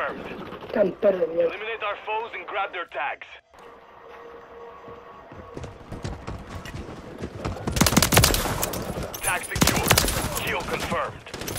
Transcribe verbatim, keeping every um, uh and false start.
confirmed. Cantar de mierda. Eliminate our foes and grab their tags. Tag secured. Kill confirmed.